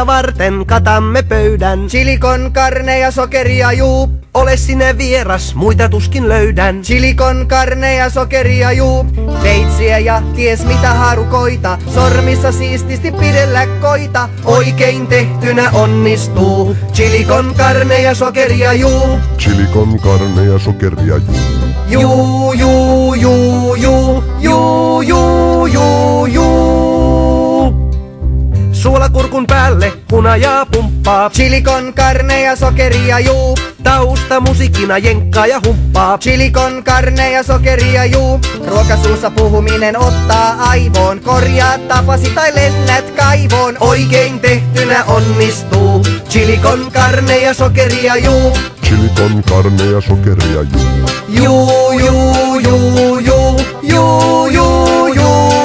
Vieraita varten katamme pöydän. Chili con carne ja sokeria juu. Ole sinne vieras, muita tuskin löydän. Chili con carne ja sokeria juu. Veitsiä ja ties mitä harukoita. Sormissa siististi pidellä koita. Oikein tehtynä onnistuu. Chili con carne ja sokeria juu. Chili con carne ja sokeria juu. Juu, juu, juu, juu, juu, juu, juu, juu. Suolakurkun päälle hunajaa pumppaa. Chili con carne ja sokeria juu. Tausta musiikkina jenkkaa ja humppaa. Chili con carne ja sokeria juu. Ruokasuussa puhuminen ottaa aivoon. Korjaa tapasi tai lennät kaivoon. Oikein tehtynä onnistuu. Chili con carne ja sokeria juu. Chili con carne ja sokeria juu. Juu, juu, juu, juu, juu, juu, juu,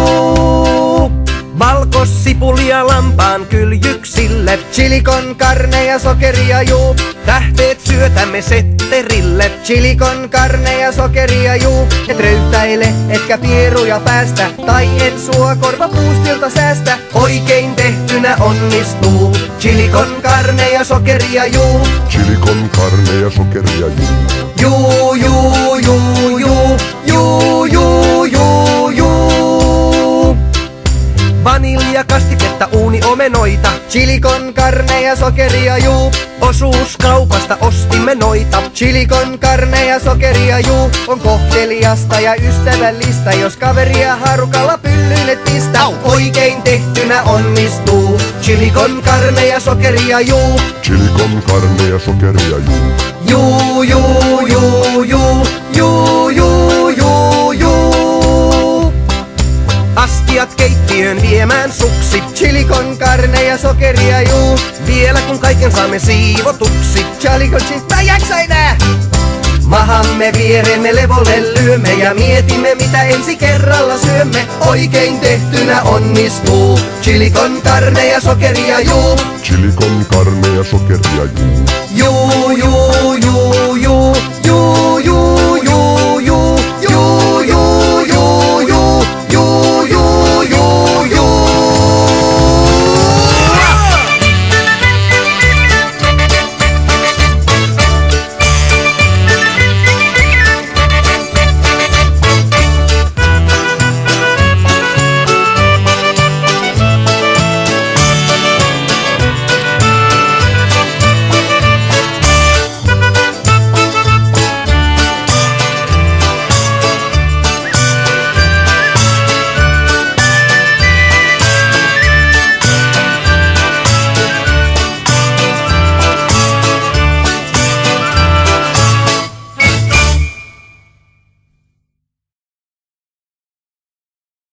juu. Valkosipulia lampaan kyljyksille. Chili con carne ja sokeria juu. Tähteet syötämme setterille. Chili con carne ja sokeria juu. Et röyhtäile, etkä pieruja päästä. Tai en sua korvapuustilta säästä. Oikein tehtynä onnistuu. Chili con carne ja sokeria juu. Chili con carne ja sokeria Juu, juu. juu, juu, juu, juu, juu, juu, juu. Vaniljakastiketta uuniomenoita. Chili con carne ja sokeria juu. Osuuskaupasta ostimme noita. Chili con carne ja sokeria juu. On kohteliasta ja ystävällistä, jos kaveria harukalla pyllyille pistä. Oikein tehtynä onnistuu. Chili con carne ja sokeria juu. Chili con carne ja sokeria Juu, juu. juu, juu, juu, juu, juu, juu, juu. Astiat keittiön viemään suksi. Chili con carne ja sokeria juu. Vielä kun kaiken saamme siivotuksi. Chili con cheese, mä jaksa enää! Mahamme vieremme levolle lyömme ja mietimme mitä ensi kerralla syömme. Oikein tehtynä onnistuu. Chili con carne ja sokeria juu. Chili con carne ja sokeria juu. Juu,